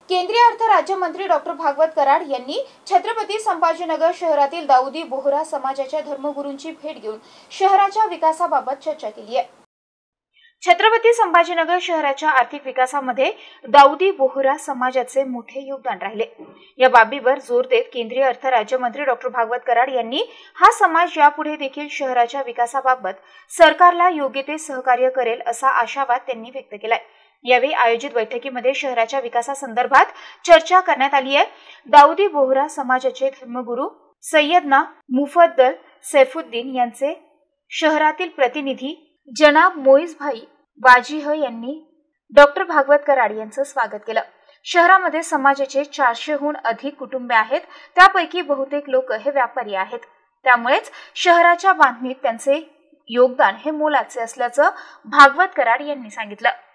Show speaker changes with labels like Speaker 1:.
Speaker 1: केंद्रीय अर्थ राज्यमंत्री डॉक्टर भागवत कराड यांनी छत्रपती संभाजीनगर शहरातील दाऊदी बोहरा समाजाच्या धर्मगुरूंची भेट घेऊन शहराच्या विकासाबाबत चर्चा केली आहे। छत्रपती संभाजीनगर शहराच्या आर्थिक विकासामध्ये दाऊदी बोहरा समाजाचे मोठे योगदान राहिले। या बाबीवर जोर देत केंद्रीय अर्थ राज्यमंत्री डॉक्टर भागवत कराड यांनी हा समाज यापुढे देखील शहराच्या विकासाबाबत सरकारला योग्य ते सहकार्य करेल असा आशावाद त्यांनी व्यक्त केलाय। यावेळी आयोजित बैठकीमध्ये शहराच्या विकासासंदर्भात चर्चा करण्यात आली आहे। दाऊदी बोहरा समाजाचे धर्मगुरू सय्यदना मुफद्दल सैफुद्दीन यांचे शहरातील प्रतिनिधी जनाब मोईजभाई वाजीह यांनी डॉक्टर भागवत कराड यांचं स्वागत केलं। शहरामध्ये समाजाचे 400हून अधिक कुटुंबे आहेत, त्यापैकी बहुतेक लोक हे व्यापारी आहेत। त्यामुळेच शहराच्या बांधणीत त्यांचे योगदान हे मोलाचे असल्याचं भागवत कराड यांनी सांगितलं।